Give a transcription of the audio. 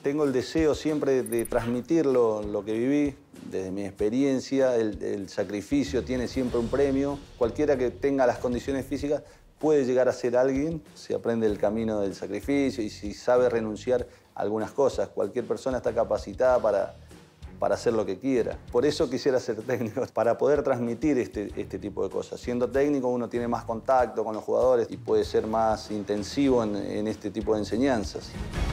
Tengo el deseo siempre de transmitir lo que viví, desde mi experiencia. El sacrificio tiene siempre un premio. Cualquiera que tenga las condiciones físicas puede llegar a ser alguien si aprende el camino del sacrificio y si sabe renunciar a algunas cosas. Cualquier persona está capacitada para hacer lo que quiera. Por eso quisiera ser técnico, para poder transmitir este tipo de cosas. Siendo técnico uno tiene más contacto con los jugadores y puede ser más intensivo en este tipo de enseñanzas.